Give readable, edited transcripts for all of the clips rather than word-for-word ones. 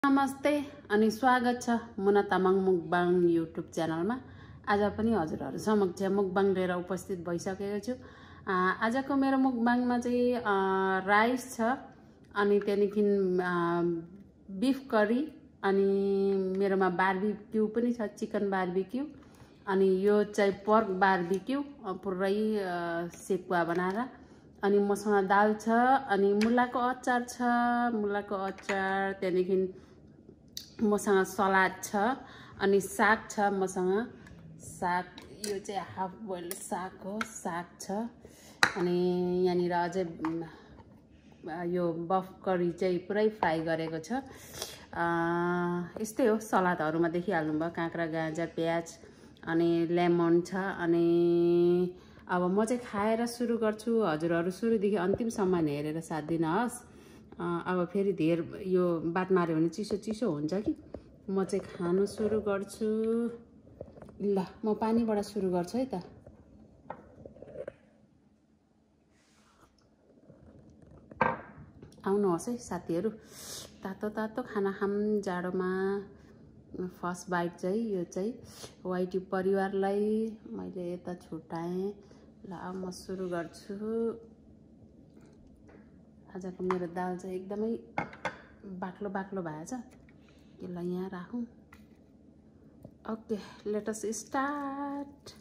नमस्ते अनि स्वागत छ मुना तामाङ मुकबाङ युट्युब च्यानलमा। आज पनि हजुरहरु समक्ष मुकबाङ लिएर उपस्थित भइसकेको छु। आजको मेरो मुकबाङमा चाहिँ राइस छ अनि त्यहाँदेखि बीफ करी अनि मेरोमा बारबेक्यू पनि छ, चिकन बारबेक्यू अनि यो चाहिँ पर्क बारबेक्यू पुरै सेकुवा बनाएर अनि मसँग दाल छ अनि मुलाको अचार छ, त्यहाँदेखि मसँग सलाद छ अनि साग छ मसँग। साग यो चाहिँ हाफ बोइल साग हो, साग छ अनि यहाँनिर अझै यो बफ करी चाहिँ पुरै फ्राई गरेको छ। यस्तै हो, सलादहरुमा देखिहाल्नुभयो काँक्रा, गाजर, प्याज अनि लेमन छ। अनि अब म चाहिँ खाएर सुरु गर्छु। हजुरहरु सुरुदेखि अन्तिमसम्म हेरेर साथ दिनुहोस्। अब फेरि धेर यो बात मार्यो भने चिसो चिसो हुन्छ कि म चाहिँ खानु सुरु गर्छु। ल म पानीबाट सुरु गर्छु है त। आउनुहोस् है साथीहरु, तातो तातो खाना खाम जाडोमा। फर्स्ट बाइट चाहिँ यो चाहिँ वाइटी परिवारलाई मैले यता छुटाएँ। ल अब म सुरु गर्छु। आजको मेरो दाल चाहिँ एकदमै बाक्लो बाक्लो भएछ। यसलाई यहाँ राखौँ। Okay, let us start.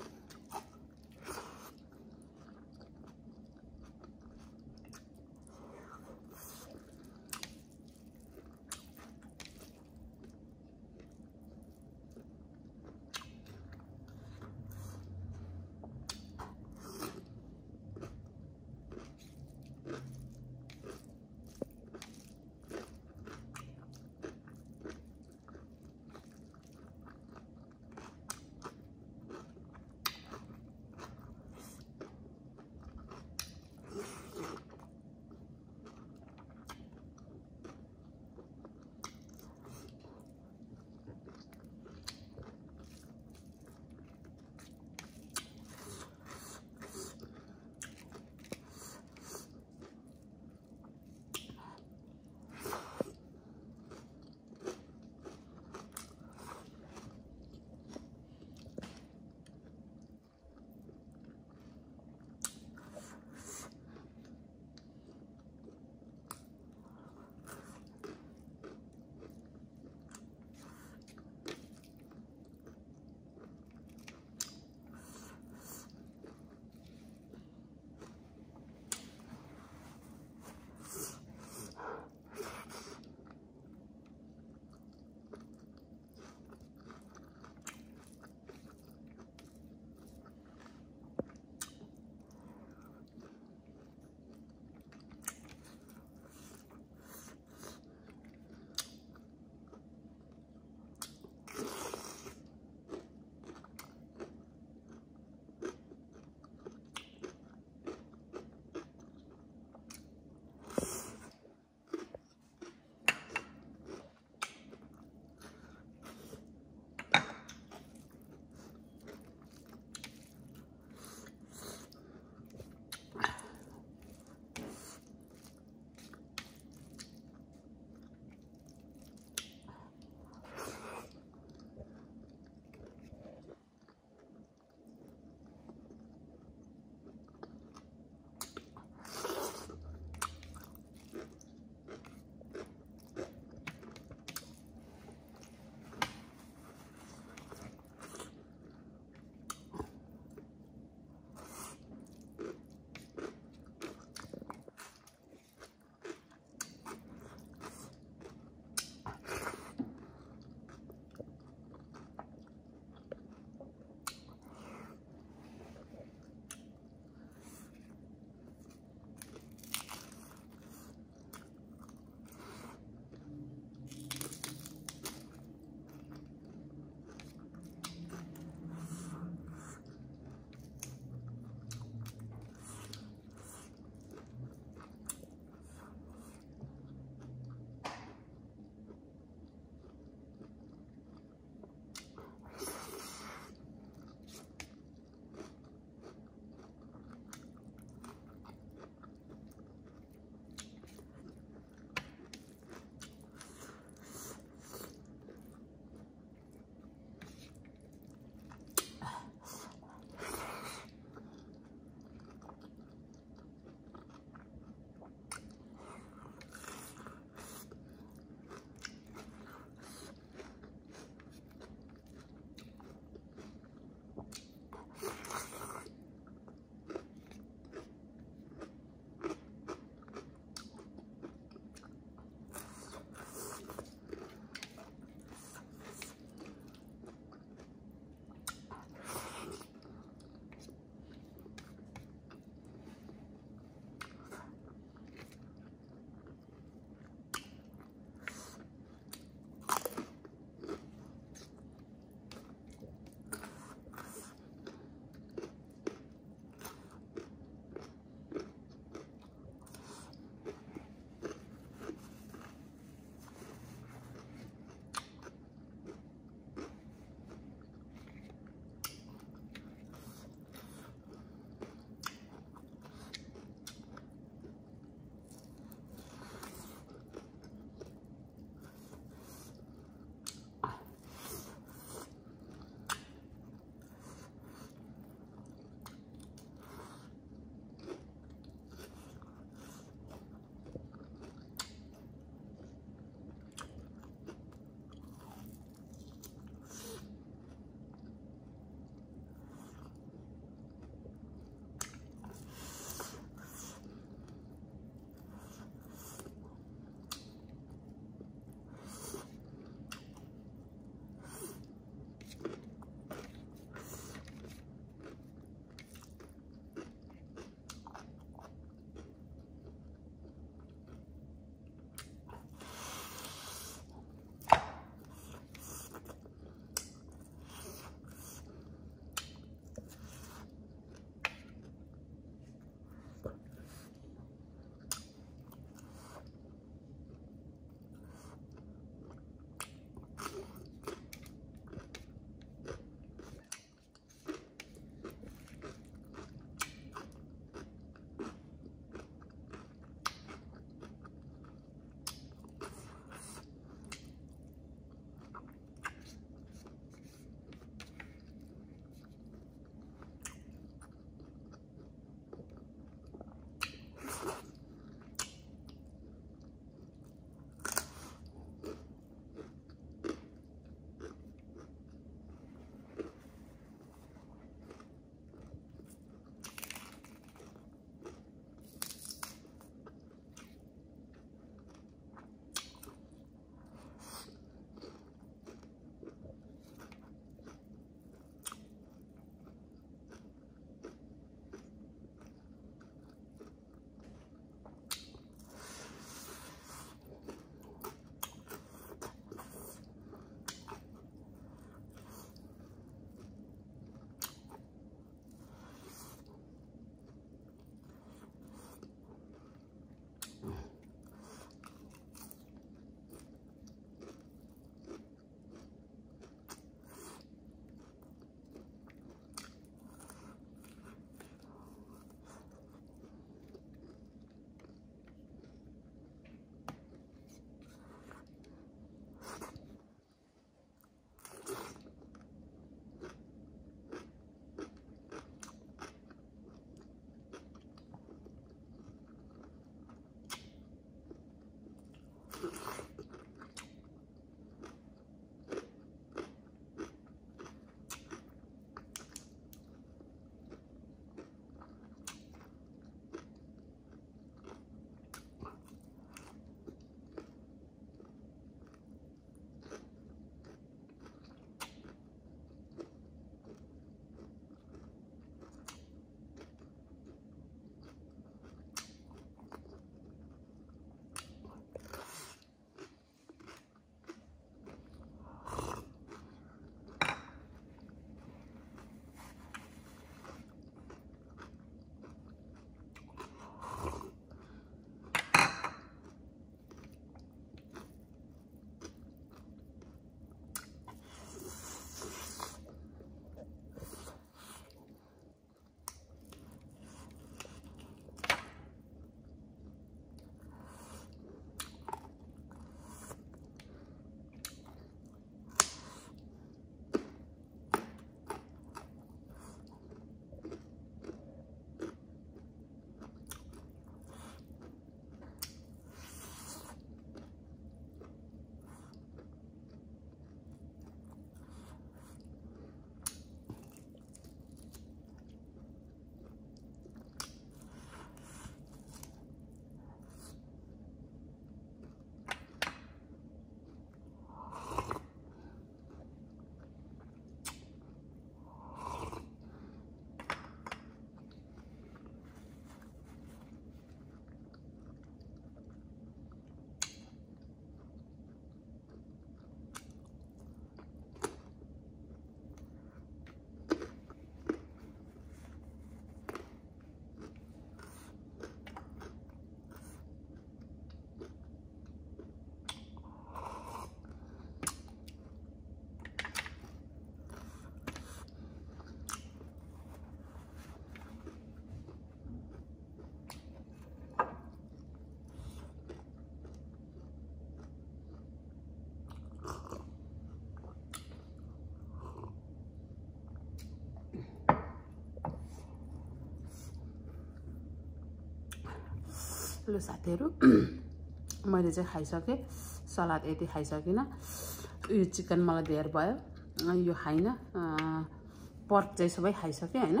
ल साथीहरु मैले चाहिँ खाइसके सलाद यति खाइसकिन यो चिकन मलाई धेर भयो यो खाइन पर्क चाहिँ सबै खाइसके हैन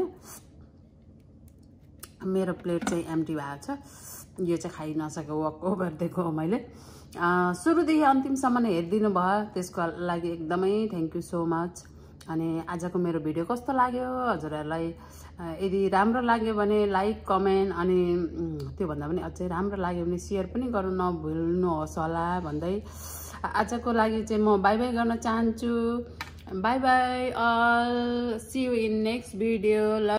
मेरो प्लेट चाहिँ एम्प्टी भएको छ यो चाहिँ खाइ नसके वक ओभर दिएको हो मैले सुरुदेखि अन्तिमसम्म नै हेरिदिनु भयो त्यसको लागि एकदमै थ्यांक यू सो मच अनि आजको मेरो भिडियो कस्तो लाग्यो हजुरहरुलाई यदि राम्रो लाग्यो भने लाइक कमेन्ट अनि त्यो भन्दा पनि अझै राम्रो लाग्यो भने शेयर पनि गर्नु नभुल्नु होस् होला भन्दै आजको लागि चाहिँ म बाइ बाइ गर्न चाहन्छु bye bye all see you in next video